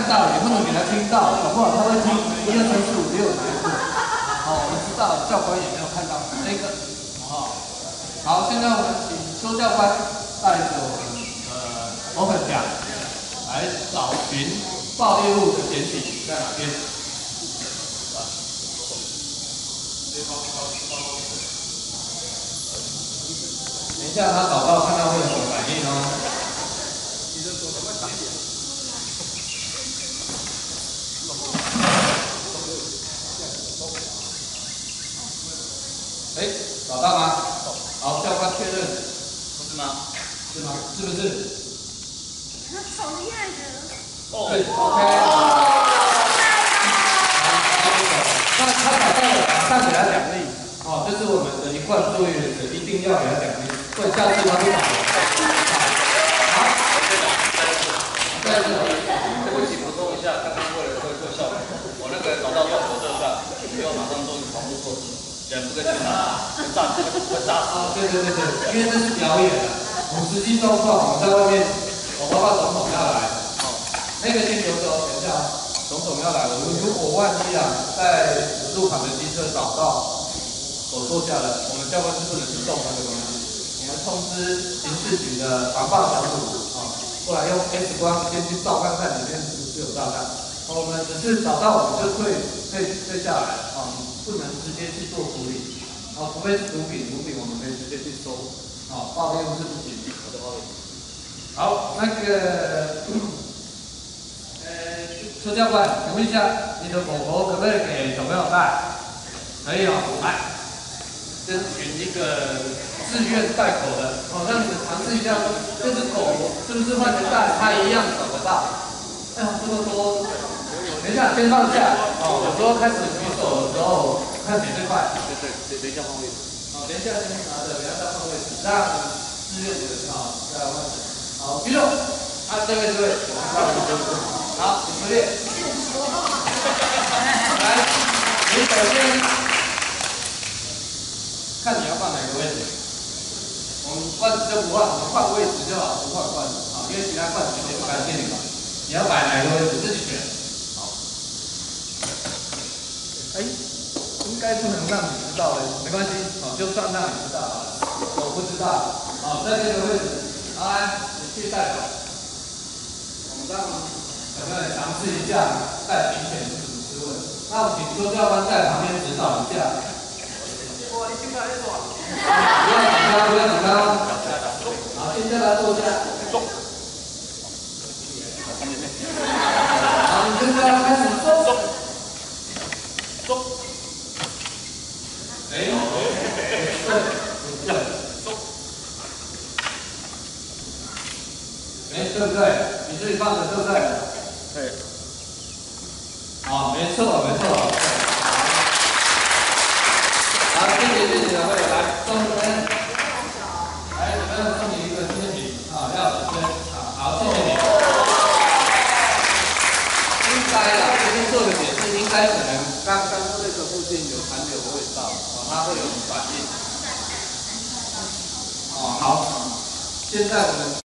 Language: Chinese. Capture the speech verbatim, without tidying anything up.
看到，也不能给他听到，搞不好他会听一二三四五六节课。好，我们知道教官也没有看到这个。好，好，现在我们请邱教官带着我们的我很奖来找寻爆裂物的简体在哪边。等一下他找到看到会有什么反应哦。 哎，找到吗？好，教官确认，不是吗？是吗？是不是？ 好厉害的！ 哦，对 ，OK。那他找到了，马上给他奖励。哦，这是我们的一贯作业原则，一定要给他奖励，不然下次他会找我。好，再一次， 对不起，补充一下，刚刚为了会做效果，我那个找到效果这段，需要马上做防护措施。 人不跟警察，会炸死，会炸死。 啊，对对对对，因为这是表演的，我们实际状况，我们在外面，我包括总统要来，哦，那个先留着哦，等一下啊，总统要来，我们如果万一啊，在路旁的机车找到手坐下了，我们教官是不能去动那个东西，我们通知刑事局的防爆小组啊，过来用 X 光先去照看看里面是不是有炸弹，我们只是找到我们就退退退下来啊。 不能直接去做处理，哦，除非是毒品，毒品我们可以直接去收，哦，爆裂物是不行的。好，那个，呃，邱教官，请问一下，你的狗狗可不可以给小朋友带？可以哦，来，征询一个自愿带狗的，哦，这样子尝试一下，这只狗是不是换成带，它一样找得到？哎呀，这么多。 等一下，先放下。哦，有时候开始举手的时候，看谁最快。 对对，等等一下换位置。 好，等一下先拿着，不要再换位置，让志愿者啊再来换位置。好，举手。啊，这位这位，好，请出列。来，你首先看你要放哪个位置。我们罐子就不换，我们换位置就好，不换罐子啊，因为其他罐子有点不干净了。你要摆哪个位置自己选。 哎，应该不能让你知道的，没关系，好，就算让你知道好了。我不知道，好，在这个位置，好来，你去带走。我们让小朋友来尝试一下带平犬是什么滋味。那我请周教官在旁边指导一下。我你去哪里做？不要紧张，不要紧张。好，现在来坐下。坐。好，你现在开始坐。 走，哎，对，对，走，哎，对不对？你自己放的对不对？对。好，没错，没错。好，谢谢谢谢两位，来送你们，来，我们送你一个纪念品啊，廖子轩啊，好，谢谢你。应该啊，这边做个解释，应该可能刚刚这个附近有残留的味道，哦，它会有反应。哦，好，现在我们。